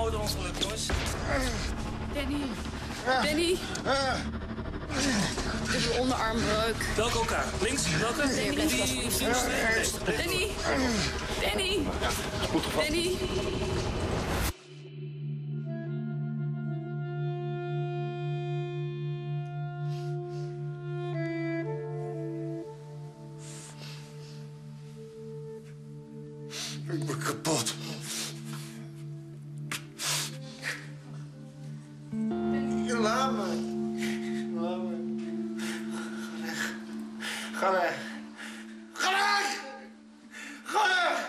motorongeluk, jongens. Danny. Danny. Dubbele onderarmbreuk. Welke elkaar? Links? Welke? Danny. Danny. Danny. Danny. Ik ben kapot. Laat me. Laat me. Ga weg. Ga weg! Ga weg!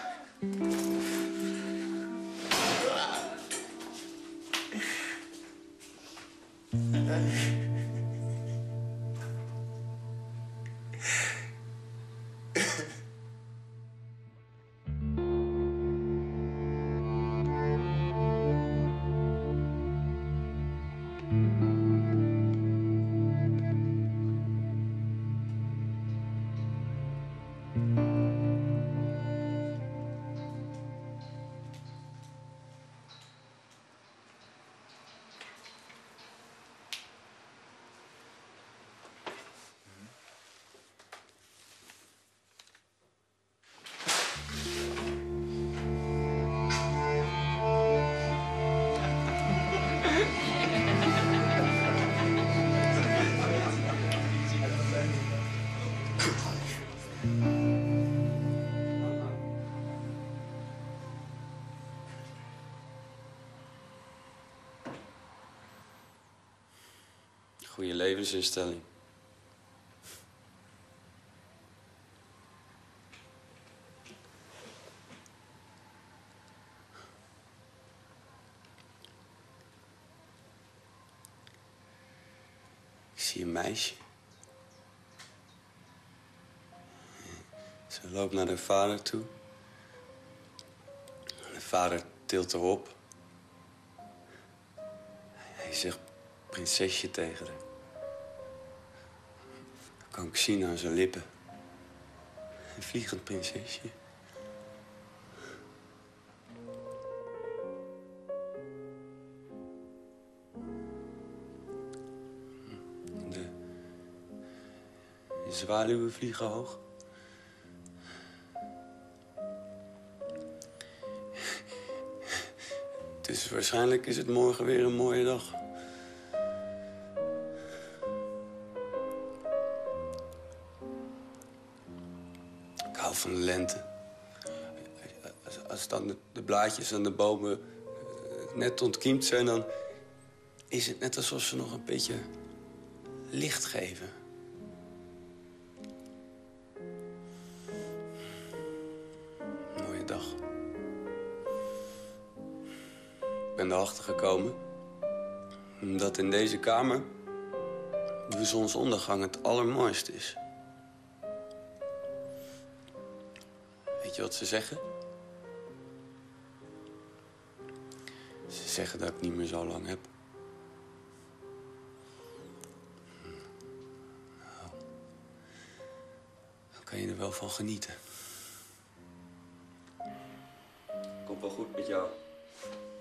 Goede levensinstelling. Ik zie een meisje. Ze loopt naar de vader toe. De vader tilt haar op. Hij zegt prinsesje tegen haar. Dat kan ik zien aan zijn lippen. Een vliegend prinsesje. De zwaluwen vliegen hoog. Dus waarschijnlijk is het morgen weer een mooie dag. Ik hou van de lente. Als dan de blaadjes aan de bomen net ontkiemd zijn, dan is het net alsof ze nog een beetje licht geven. Mooie dag. Ik ben erachter gekomen dat in deze kamer de zonsondergang het allermooist is. Weet je wat ze zeggen? Ze zeggen dat ik niet meer zo lang heb. Nou, dan kan je er wel van genieten. Komt wel goed met jou.